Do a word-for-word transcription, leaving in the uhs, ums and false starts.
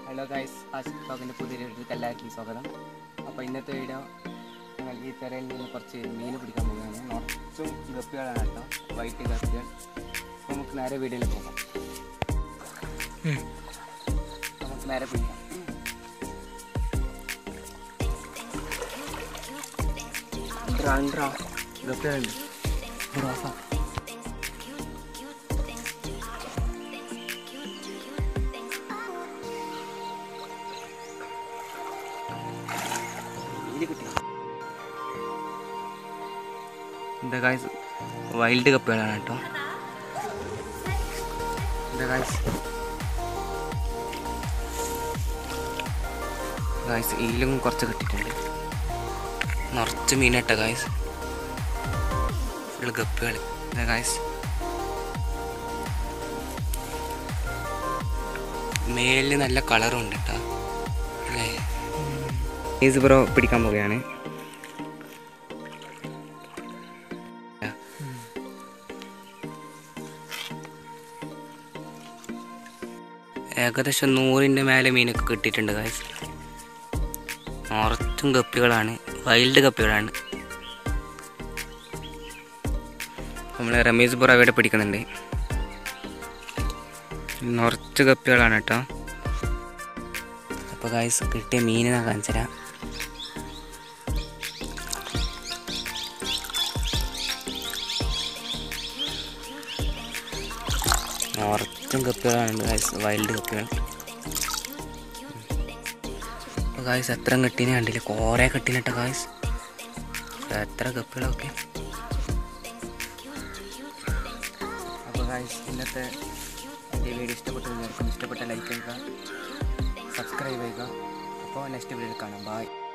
Hello guys, Ashiq വ്ളോഗിൻ്റെ പുതിയൊരു വീഡിയോയിലേക്ക് എല്ലാവർക്കും സ്വാഗതം. അപ്പോൾ ഇന്നത്തെ വീഡിയോ ഞങ്ങൾ ഈ തെരയിൽ നിന്ന് കുറച്ച് മീൻ പിടിക്കാൻ പോവുകയാണ്. നിറച്ചും ഗപ്പികളാണ് കേട്ടോ, വൈറ്റ് ഗപ്പികൾ. അപ്പോൾ നമുക്ക് നേരെ വീഡിയോയിൽ പോകാം. നമുക്ക് നേരെ പിടിക്കാം. ഗപ്പികളുണ്ട്. എന്താ ഗൈസ്, വൈൽഡ് കപ്പുകളാണ് കേട്ടോ. എന്താ ഗൈസ് ഗൈസ് ഇതിലും കുറച്ച് കിട്ടിയിട്ടുണ്ട്. നിറച്ച് മീനട്ട ഗൈസ്, ഫുള്ള് ഗപ്പികൾ. എന്താ ഗൈസ്, മേലിൽ നല്ല കളറും ഉണ്ട് കേട്ടോ. അല്ലേ, ഈസ് ബ്രോ പിടിക്കാൻ പോവുകയാണ്. ഏകദേശം നൂറിൻ്റെ മേലെ മീനൊക്കെ കിട്ടിയിട്ടുണ്ട് ഗൈസ്. നിറച്ചും ഗപ്പികളാണ്, വൈൽഡ് ഗപ്പികളാണ്. നമ്മൾ രമേശ് പുറ അവിടെ പിടിക്കുന്നുണ്ട്. നിറച്ച് ഗപ്പികളാണ് കേട്ടോ. അപ്പോൾ ഗൈസ് കിട്ടിയ മീനിനെ കാണിച്ചു തരാം. നിറച്ചും ഗപ്പികളാണ് ഗൈസ്, വൈൽഡ് ഗപ്പികൾ. അപ്പോൾ ഗൈസ് എത്ര കെട്ടീനെ കണ്ടില്ല, കുറേ കെട്ടീനിട്ട ഗൈസ്, എത്ര ഗപ്പികളൊക്കെ. അപ്പോൾ ഗൈസ് ഇന്നത്തെ എൻ്റെ വീഡിയോ ഇഷ്ടപ്പെട്ടു വിചാരിക്കും. ഇഷ്ടപ്പെട്ട ലൈക്ക് ചെയ്യുക, സബ്സ്ക്രൈബ് ചെയ്യുക. അപ്പോൾ നെക്സ്റ്റ് വീഡിയോയിൽ കാണാം. ബൈ.